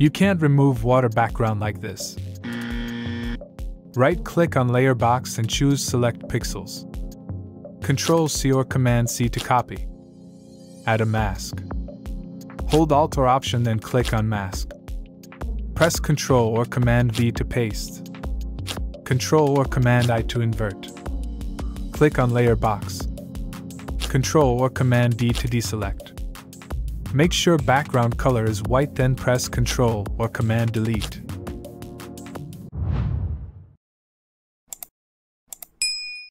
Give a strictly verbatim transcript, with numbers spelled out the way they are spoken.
You can't remove water background like this. Right-click on Layer Box and choose Select Pixels. Control C or Command C to copy. Add a mask. Hold Alt or Option then click on Mask. Press Control or Command V to paste. Control or Command I to invert. Click on Layer Box. Control or Command D to deselect. Make sure background color is white, then press Control or Command Delete.